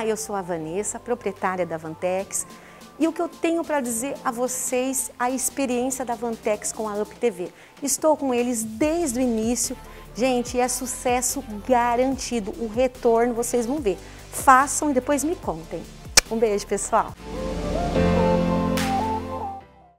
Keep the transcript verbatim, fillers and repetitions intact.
Olá, eu sou a Vanessa, proprietária da Vantex, e o que eu tenho para dizer a vocês, a experiência da Vantex com a Up T V. Estou com eles desde o início, gente, é sucesso garantido, o retorno vocês vão ver. Façam e depois me contem. Um beijo, pessoal!